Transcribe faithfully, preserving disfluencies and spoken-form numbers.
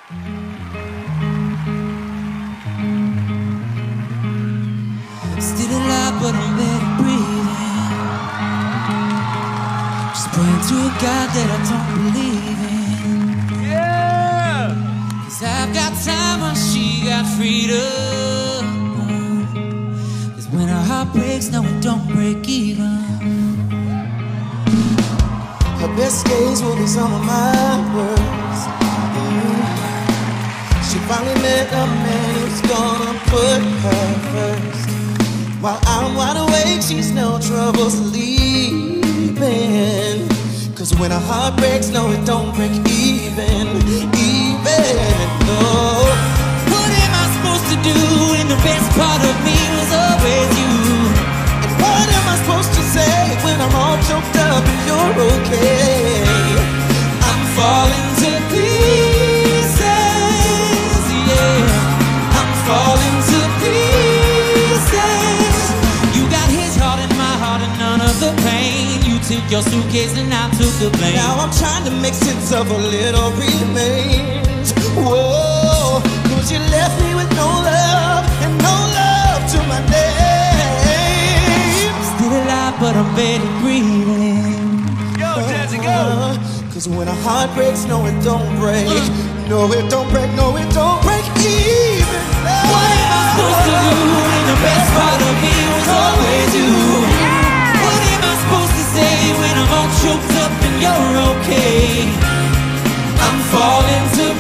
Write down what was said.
Still alive, but I'm barely breathing. Just praying to a God that I don't believe in. Yeah! Cause I've got time when she got freedom. Cause when her heart breaks, no, it don't break even. Her best days will be some of my worst. Mm. She finally met a man who's gonna put her first. While I'm wide awake, she's no trouble sleeping. Cause when her heart breaks, no, it don't break even. Even, no. What am I supposed to do when the best part of me was always you? And what am I supposed to say when I'm all choked up and you're okay? I'm falling to pieces, yeah. I'm falling to pieces. You got his heart and my heart and none of the pain. You took your suitcase and I took the blame. Now I'm trying to make sense of a little remains. Whoa, cause you left me with no love and no love to my name. Still alive, but I'm barely breathing. Go, Jazzy, go! Uh, Cause when a heart breaks, no, it don't break. No, it don't break, no, it don't break even. What am I supposed to do when the best part of me was always you? What am I supposed to say when I'm all choked up and you're okay? I'm falling to